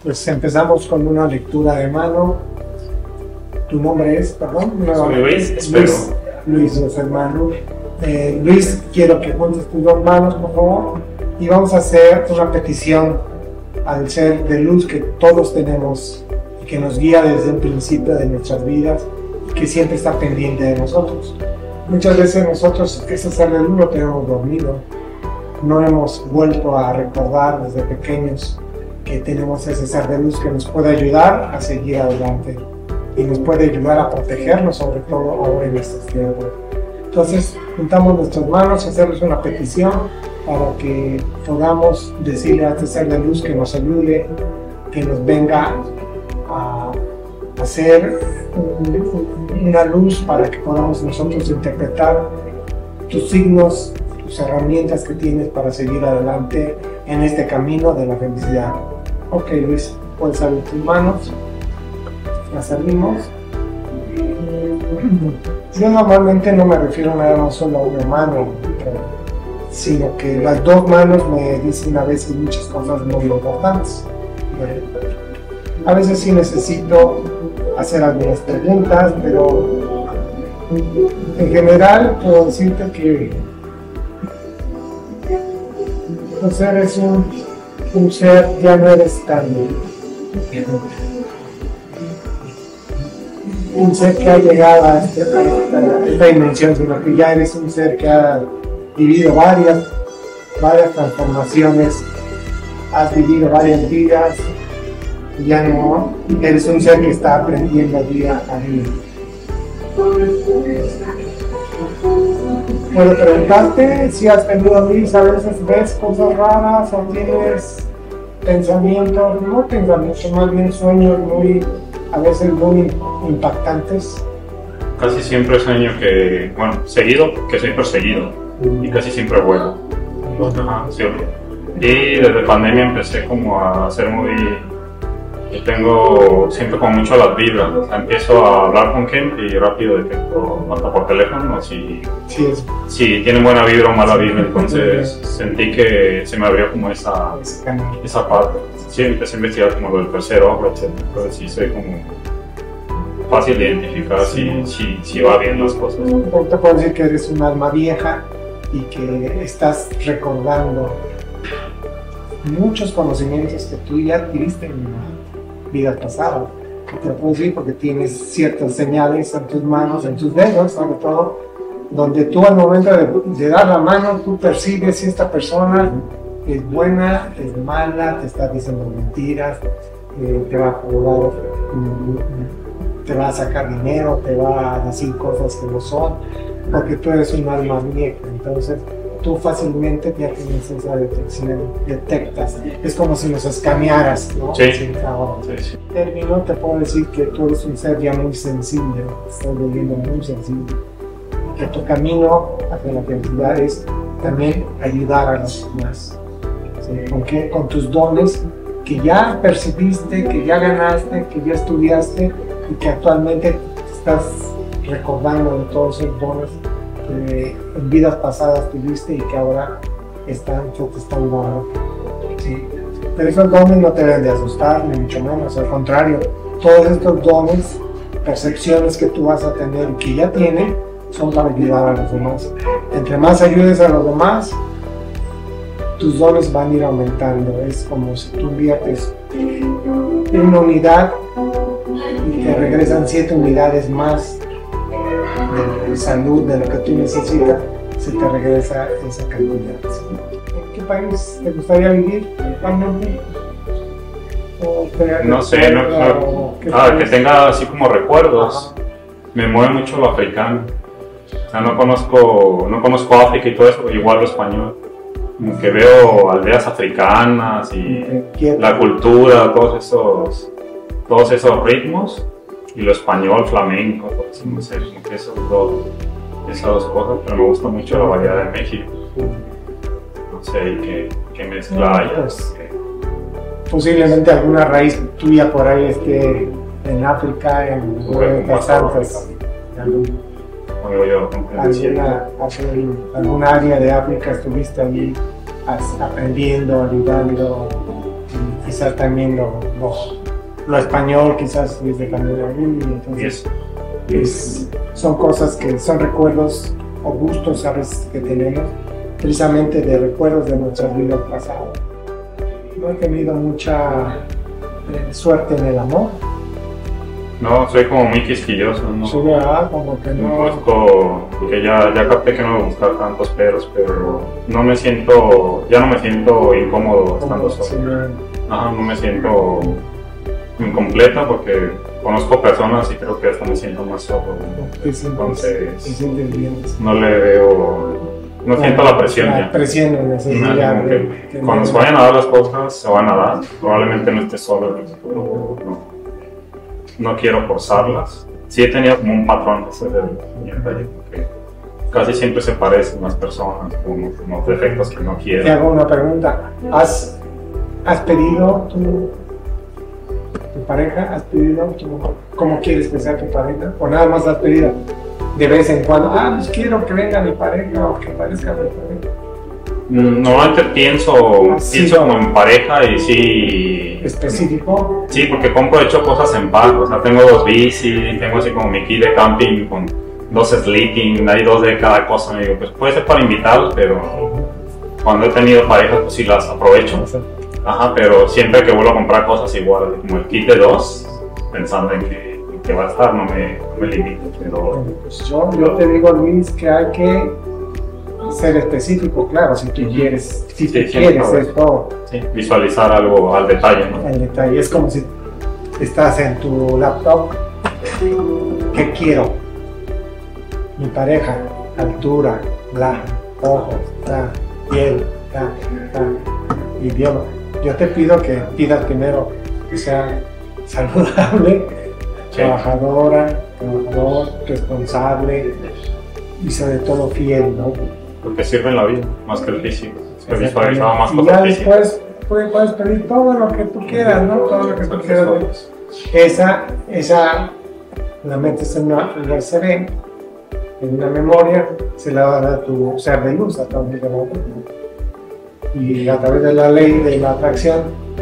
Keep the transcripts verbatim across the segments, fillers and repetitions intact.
Pues empezamos con una lectura de mano. Tu nombre es, perdón, Soy Luis, espero. Luis, Luis, los hermanos. Eh, Luis, quiero que juntes tus dos manos, por favor, y vamos a hacer una petición al ser de luz que todos tenemos y que nos guía desde el principio de nuestras vidas y que siempre está pendiente de nosotros. Muchas veces nosotros ese ser de luz lo tenemos dormido, no hemos vuelto a recordar desde pequeños que tenemos ese ser de luz que nos puede ayudar a seguir adelante y nos puede ayudar a protegernos, sobre todo ahora en estos tiempos. Entonces, juntamos nuestras manos y hacemos una petición para que podamos decirle a este ser de luz que nos ayude, que nos venga a hacer una luz para que podamos nosotros interpretar tus signos, tus herramientas que tienes para seguir adelante en este camino de la felicidad. Ok, Luis, puedes abrir tus manos. Las abrimos. Yo normalmente no me refiero nada más solo a una mano, sino que las dos manos me dicen a veces muchas cosas muy importantes. A veces sí necesito hacer algunas preguntas, pero en general puedo decirte que tu ser es un, un ser, ya no eres tan un ser que ha llegado a, este, a, esta, a esta dimensión, sino que ya eres un ser que ha vivido varias, varias transformaciones, has vivido varias vidas, y ya no eres un ser que está aprendiendo día a día. Puedo preguntarte si has venido a mí, a veces ves cosas raras o tienes pensamientos, no pensamientos, más bien sueños muy, a veces muy impactantes. Casi siempre sueño que, bueno, seguido, que soy perseguido y casi siempre vuelo. Ajá, sí. Y desde pandemia empecé como a ser muy, yo tengo siempre como mucho las vibras, o sea, empiezo a hablar con gente y rápido detecto, hasta por teléfono, si, Sí, es, si tienen buena vibra o mala vibra, entonces sentí que se me abrió como esa, es canal. esa parte. Sí, empecé a investigar como lo del tercer ojo, etcétera. Entonces sí soy como fácil de identificar si, si, si va bien las cosas. Te puedo decir que eres un alma vieja y que estás recordando muchos conocimientos que tú ya adquiriste en vidas pasadas. Te lo puedo decir porque tienes ciertas señales en tus manos, en tus dedos, sobre todo, donde tú al momento de, de dar la mano, tú percibes si esta persona es buena, es mala, te está diciendo mentiras, eh, te va a cobrar, te va a sacar dinero, te va a decir cosas que no son, porque tú eres un alma vieja. Entonces tú fácilmente ya tienes esa detección, detectas, es como si nos escanearas, ¿no? Sí. Sí, ahora. Sí, sí. Término, te puedo decir que tú eres un ser ya muy sensible, estás volviendo muy sensible, que tu camino hacia la felicidad es también ayudar a los demás. ¿Sí? ¿Con qué? Con tus dones que ya percibiste, que ya ganaste, que ya estudiaste y que actualmente estás recordando de todos esos dones que en vidas pasadas tuviste y que ahora están, te están dando. ¿Sí? Pero esos dones no te deben de asustar, ni mucho menos, al contrario, todos estos dones, percepciones que tú vas a tener y que ya tienes, son para ayudar a los demás. Entre más ayudes a los demás, tus dones van a ir aumentando. Es como si tú inviertes una unidad y te regresan siete unidades más de salud, de lo que tú necesitas, se te regresa esa cantidad. ¿En qué país te gustaría vivir actualmente? No sé, no, no, ah, que tenga así como recuerdos. Ajá. Me mueve mucho lo africano. O sea, no conozco, no conozco África y todo eso, igual lo español. Como que veo aldeas africanas y la cultura, todos esos, todos esos ritmos, y lo español, flamenco, todo eso, no sé, como que esos dos, esas dos cosas, pero me gusta mucho la variedad de México. No sé, que, que mezcla hay. Pues, posiblemente alguna raíz tuya por ahí esté en África, en las Santas. Yo, alguna, alguna área de África estuviste allí aprendiendo, ayudando, y quizás también lo, lo, lo español, quizás desde Camerún, entonces es, son cosas que son recuerdos o gustos a veces que tenemos, precisamente de recuerdos de nuestras vidas pasadas. No he tenido mucha eh, suerte en el amor. No, soy como muy quisquilloso, ¿no? Sí, ¿verdad? Como que no. Busco, porque ya, ya capté que no voy a buscar tantos peros, pero no me siento, ya no me siento incómodo estando solo. Sí, Ajá, no me siento incompleta porque conozco personas y creo que hasta me siento más solo. te sientes, Entonces, te sientes bien. no le veo, no La- siento la presión la ya. presión, la necesidad No, como de que tener- cuando se vayan a dar las cosas, se van a dar. Probablemente no esté solo en el futuro, no. No quiero forzarlas. Sí he tenido como un patrón, ese es el detalle, porque casi siempre se parecen las personas con unos defectos que no Te quiero. hago una pregunta. ¿Has, has pedido tu, tu pareja? ¿Has pedido tu, cómo quieres que sea tu pareja? ¿O nada más has pedido de vez en cuando? Ah, pues quiero que venga mi pareja o que parezca mi pareja. Normalmente pienso, Sí, pienso no. como en pareja y sí. ¿Específico? Sí, porque compro hecho cosas en pack. O sea, tengo dos bici, tengo así como mi kit de camping con dos sleeping, hay dos de cada cosa. Me digo, pues puede ser para invitar, pero cuando he tenido parejas, pues sí las aprovecho. O sea, Ajá, pero siempre que vuelvo a comprar cosas igual, como el kit de dos, pensando en que, en que va a estar, no me, no me limito. Pero pues yo, yo te digo, Luis, que hay que ser específico, claro, si tú quieres, si Sí, tú sí, quieres no, esto, sí, visualizar algo al detalle, ¿no? el detalle es como si estás en tu laptop, ¿qué quiero? Mi pareja, altura, bla, ojos, bla, piel, bla, bla, idioma. Yo te pido que pidas primero que sea saludable, Sí. trabajadora, trabajador, responsable y sobre todo fiel, ¿no? Porque sirve en la vida, más que el físico. Se Exactamente. visualizaba más Y ya cosas físicas. después puedes, puedes pedir todo lo que tú quieras, ¿no? Todo lo que tú quieras. Esa, esa, la metes en una U S B, en una memoria, se la va a dar tu ser de luz a través de la memoria. Y a través de la ley de la atracción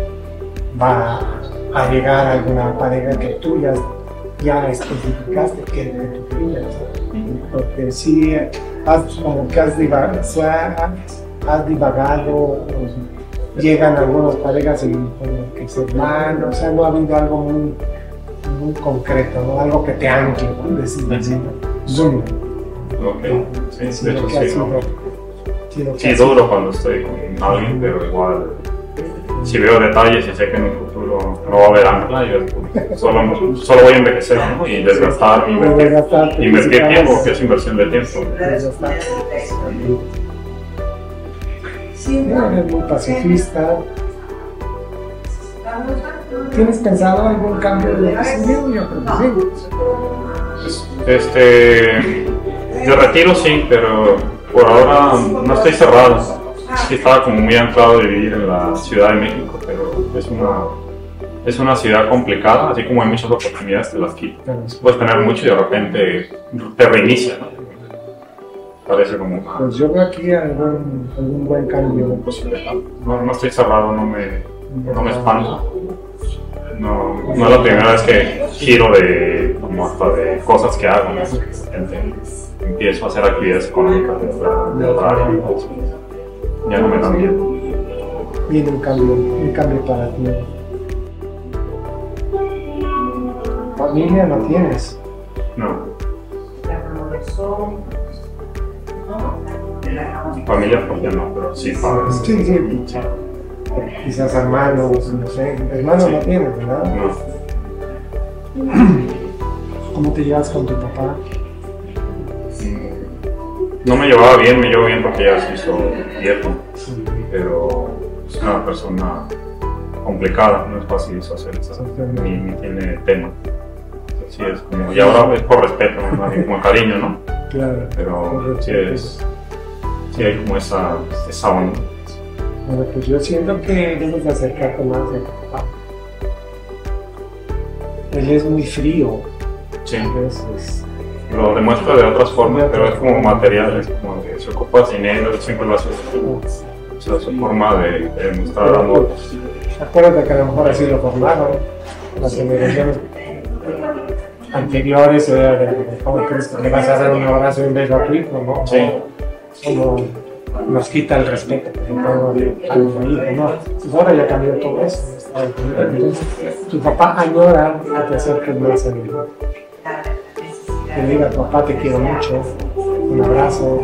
va a llegar a alguna pareja que tú ya, ya especificaste que, que tú querías. Porque si has, como que has, divagado, has divagado, pues, llegan algunas parejas y como que se van, o sea, no ha habido algo muy, muy concreto, ¿no? Algo que te ancle, por decirlo así. Zoom. Ok, sí, Sí, de lo hecho que ha sí, sido- ¿no? sí, lo que Sí, ha sido. duro cuando estoy con alguien, pero igual, si veo detalles y sé que en un futuro no va a haber ancla, yo solo, solo voy a envejecer, ¿no? Y desgastar, y invertir, Desgastarte, invertir físicamente. tiempo, que es inversión de tiempo. Desgastar. Sí, eres muy pacifista. ¿Tienes pensado algún cambio de decisión? Yo creo que sí. Este, de retiro sí, pero por ahora no estoy cerrado. Sí estaba como muy anclado de vivir en la Ciudad de México, pero es una, es una ciudad complicada, así como hay muchas oportunidades te las quitan. Pero, Puedes tener mucho y de repente te reinicia, ¿no? Parece como una pues yo veo aquí algún, algún buen cambio. posibilidad. No, no estoy cerrado, no me, no me espanto. No, no es la primera vez que giro de, como hasta de cosas que hago, ¿no? De repente empiezo a hacer actividades económicas de otra, de otra área, entonces, ya no me da miedo. Viene un cambio, un cambio para ti. Familia no tienes. No, familia pues ya no, pero sí padres. Sí, sí. Quizás hermanos, no sé. Hermanos Sí. no tienes, ¿verdad? No. ¿Cómo te llevas con tu papá? No me llevaba bien, me llevo bien porque ya se hizo viejo, pero es una persona complicada, no es fácil hacer eso, ni, ni tiene tema. Sí, es como, y ahora es por respeto, ¿no? Y como cariño, ¿no? Claro. Pero sí, es, sí hay como esa, esa onda. Bueno, pues yo siento que debes de acercarte más a tu papá. Él es muy frío. Sí, Es, es, lo demuestra de otras formas, pero es como material, es como que se ocupa dinero, él siempre lo hace. O sea, su forma de, de demostrar amor. Acuérdate que a lo mejor así lo formaron. Las generaciones anteriores era de cómo crees que le vas a dar un abrazo y un beso a tu hijo, ¿no? Sí. Como nos quita el respeto, por ejemplo, a los hijos, ¿no? Pues ahora ya cambió todo eso. Entonces, tu papá añora a te acerques más a él. Que le diga, papá, te quiero mucho, un abrazo.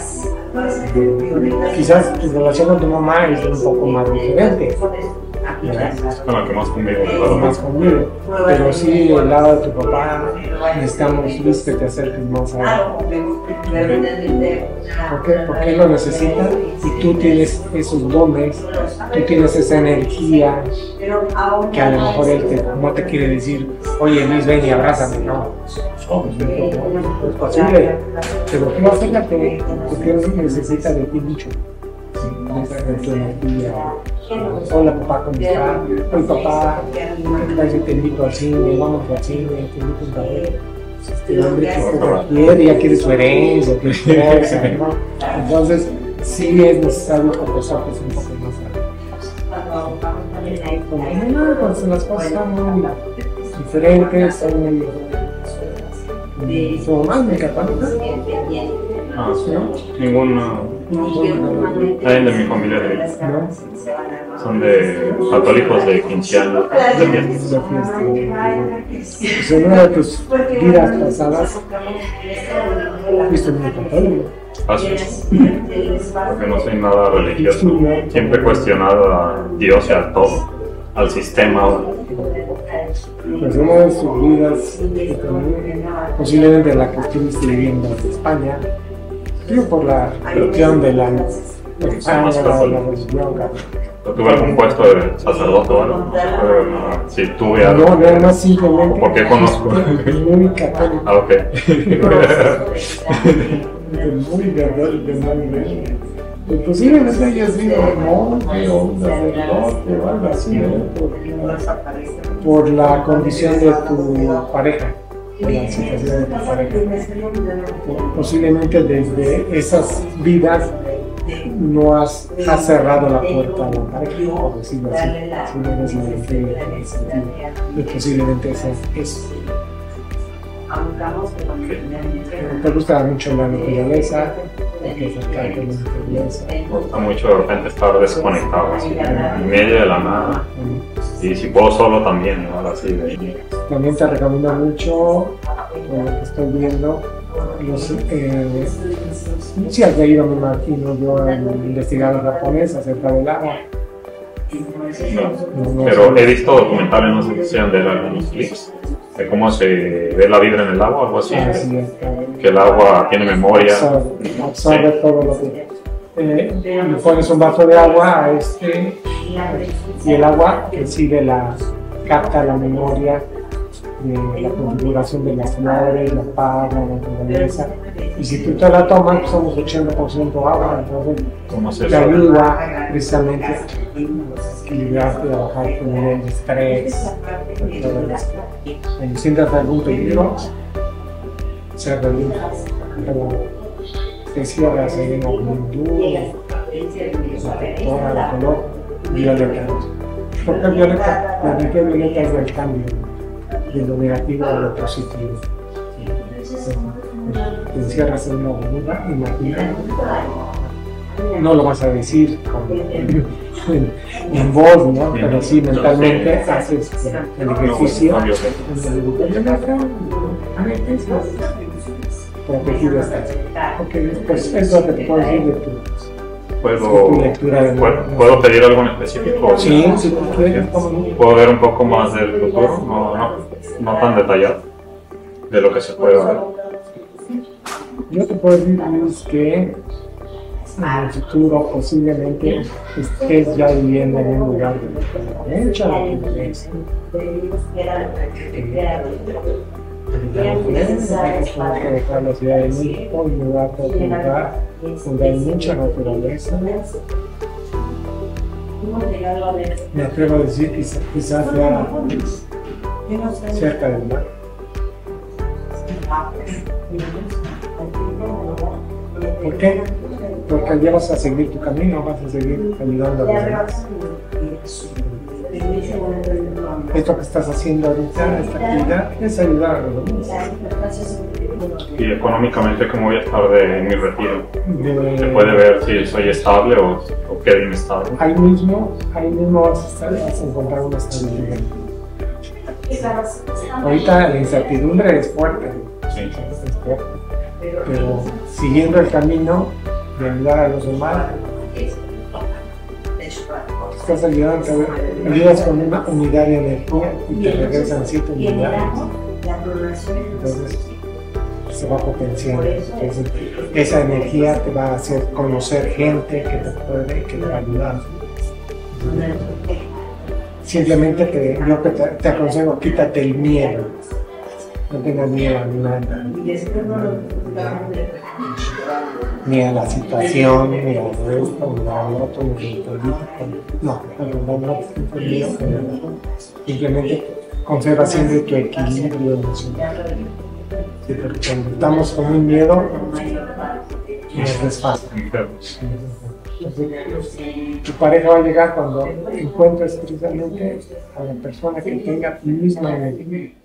Quizás tu relación con tu mamá es un poco más diferente. Es con la que más conmigo. Más conmigo. Pero sí, el lado de tu papá, necesitamos Luis, que te acerques más a él. ¿Por qué? Porque él lo necesita y tú tienes esos dones, tú tienes esa energía que a lo mejor él te, no te quiere decir, oye Luis, ven y abrázame, no. No es posible, pero tú acércate, porque él necesita de ti mucho. De tu energía. Hola papá, ¿cómo estás? Hola papá, ¿qué tal si te invito al cine? Vamos al cine, te invito a un café. Este hombre que quiere, ya quiere su herencia, quiere su cosa, ¿no? Entonces, sí es necesario que nosotros un poco más como no, pues las cosas son muy diferentes, son muy. ¿Su mamá es muy católica? Ah, sí, ¿no? Ninguna. Nadie de mi familia de, ¿No? son de católicos de quince años, de fiestas. Pues en una de tus vidas pasadas, fuiste muy católico. Así es. Porque no soy nada religioso. Siempre he cuestionado a Dios y a todo, al sistema. Pues una de sus vidas, posiblemente la que estuviste viviendo en España, digo por la cuestión de la España, la religión. Yo tuve algún puesto de sacerdote o algo. Si tuve algo. No, nada más simplemente. ¿Por qué conozco? Muy católico. Ah, ok. Muy católico, pues posiblemente hayas sido monje o un sacerdote o algo así, ¿eh? por, por la condición de tu pareja, por la situación de tu pareja. Posiblemente desde esas vidas no has, has cerrado la puerta a la pareja, por decirlo así, si no eres la entrega en ese sentido. Y posiblemente eso es. ¿Te gusta mucho la naturaleza? Me gusta mucho de repente estar desconectado, así, en medio de la nada. Y si puedo solo también, ¿no? Así de... También te recomiendo mucho, por lo que estoy viendo, los, eh, si has leído, me imagino yo, el investigador japonés acerca del agua. No, no, pero he visto documentales, no sé si sean de algunos clips, de cómo se ve la vida en el agua, algo así. Ah, sí, que el agua tiene memoria. Absorbe, absorbe sí. todo lo que. Eh, le pones un vaso de agua a este y el agua que sigue la capta la memoria de la configuración de las flores, la paz, la naturaleza. Y si tú te la tomas, pues somos ochenta por ciento agua, entonces te ayuda precisamente a equilibrarte, a bajar tu nivel de estrés, de todo esto. Si sientas algún peligro, se reduce, pero te cierras en una pintura, protectora de color violeta. ¿Por qué violeta? La energía violeta es del cambio, de lo negativo a lo positivo. Te encierras en una burbuja, imagina. No lo vas a decir con, en, en voz, ¿no? Pero sí mentalmente haces el ejercicio. Protegido estás. Ok, pues es lo que te puedo decir de tu, ¿Puedo, de tu lectura de ¿puedo, ¿Puedo pedir algo en específico? Sí, si tú quieres. ¿Puedo ver un poco más del futuro? No, no, no tan detallado de lo que se puede ver. Yo te puedo decir, Luis, que en el futuro posiblemente estés ya viviendo en un lugar de mucha naturaleza. Dejar la Ciudad de México, un lugar, otro lugar donde hay mucha naturaleza. Me atrevo a decir que quizás, quizás ya cerca del mar. ¿Por qué? Porque ya vas a seguir tu camino, vas a seguir ayudando a los demás. Esto que estás haciendo ahorita, esta actividad, es ayudar a los demás. Y económicamente, ¿cómo voy a estar de mi retiro? De- Se puede ver si soy estable o, o quedo inestable. Ahí mismo, ahí mismo vas a, estar, vas a encontrar una estabilidad. Ahorita la incertidumbre es fuerte, Sí. es fuerte, pero siguiendo el camino de ayudar a los demás, estás ayudando, te ayudas con una unidad de energía y te regresan siete unidades. Entonces se va potenciando. Entonces, esa energía te va a hacer conocer gente que te puede, que te va a ayudar. Simplemente te, yo te, te aconsejo, quítate el miedo. No tengas miedo a nada. Ni a la situación, ni a esto, ni a lo otro, ni a lo político. No, no, no, no, no. Simplemente conserva siempre tu equilibrio emocional. Sí, porque cuando estamos con un miedo, nos desfasa. Tu pareja va a llegar cuando encuentres precisamente a la persona que tenga tu misma energía.